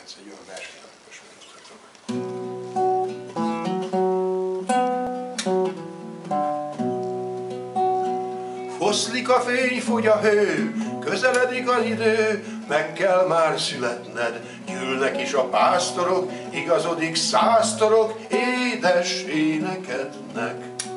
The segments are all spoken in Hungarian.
ez egy olyan verset, amit most megmutatok. Foszlik a fény, fogy a hő, közeledik az idő, meg kell már születned, gyűlnek is a pásztorok, igazodik száztorok édes énekednek.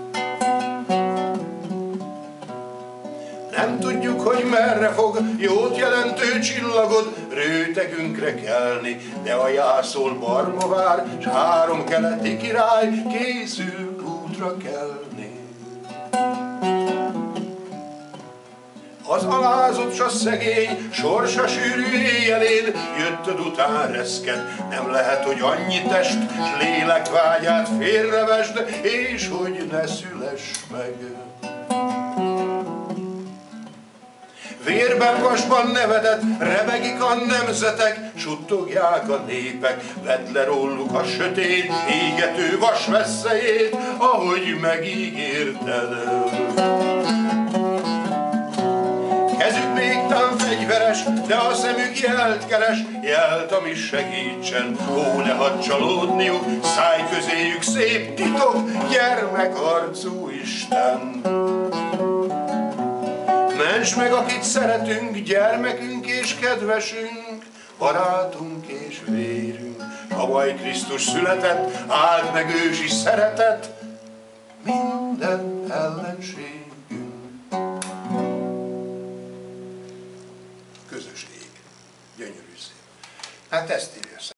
Nem tudjuk, hogy merre fog jót jelentő csillagod rőtegünkre kelni, de a jászol barma vár, s 3 keleti király készül útra kelni. Az alázott s a szegény, sorsa sűrű éjjelén jöttöd után reszked, nem lehet, hogy annyi test, s lélek vágyát félrevesd, és hogy ne szüless meg. Vérben, vasban nevedet, rebegik a nemzetek, suttogják a népek, vedd le róluk a sötét, égető vas veszélyét, ahogy megígérted. Kezük végtán fegyveres, de a szemük jelt keres, jelt, ami segítsen. Ó, ne hadd csalódniuk, szállj közéjük szép titok, gyermekarcú Isten. Ments meg, akit szeretünk, gyermekünk és kedvesünk, barátunk és vérünk. Avaj Krisztus született, áld meg ősi szeretet, minden ellenségünk. Közös ég. Gyönyörű szép. Hát ezt írja.